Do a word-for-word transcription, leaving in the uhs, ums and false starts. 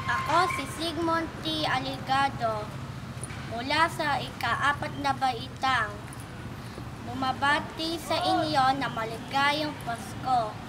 Ako si Sigmund T. Aligado mula sa ika-apat na baitang. Bumabati sa inyo na maligayang Pasko.